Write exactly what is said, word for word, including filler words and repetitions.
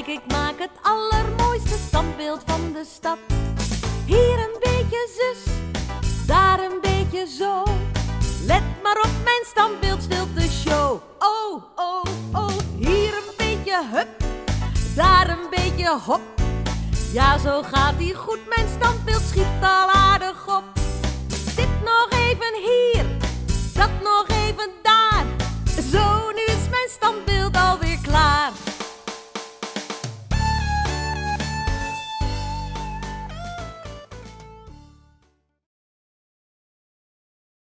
Kijk, ik maak het allermooiste standbeeld van de stad. Hier een beetje zus, daar een beetje zo. Let maar op mijn standbeeld, stilte show. Oh, oh, oh, hier een beetje hup, daar een beetje hop. Ja, zo gaat ie goed, mijn standbeeld schiet al aardig op. Dit nog even hier, dat nog even